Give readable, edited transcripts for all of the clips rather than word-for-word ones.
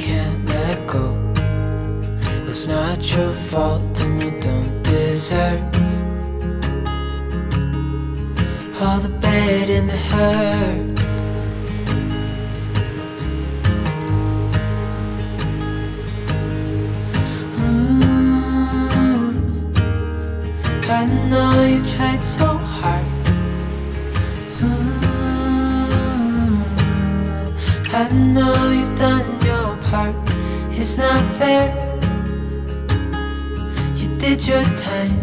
can't let go. It's not your fault and you don't deserve all the bad and the hurt. I know you tried so hard. I know you've done your part. It's not fair. You did your time.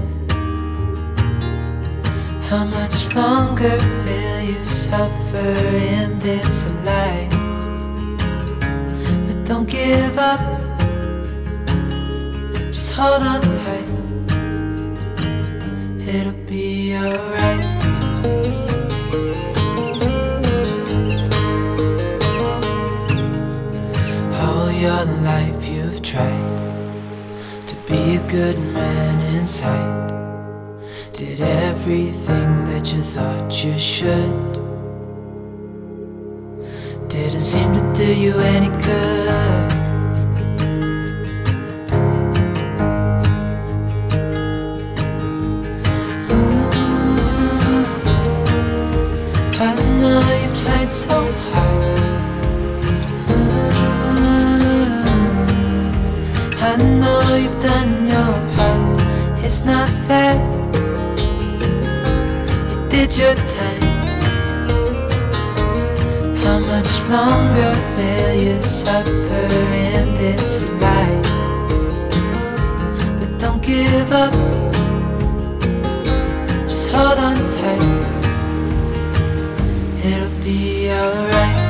How much longer will you suffer in this life? But don't give up. Just hold on tight. It'll be alright. All your life you've tried to be a good man inside. Did everything that you thought you should. Didn't seem to do you any good. I know you've tried so hard. I know you've done your part. It's not fair. You did your time. How much longer will you suffer in this life? But don't give up. Just hold on tight. It'll be alright.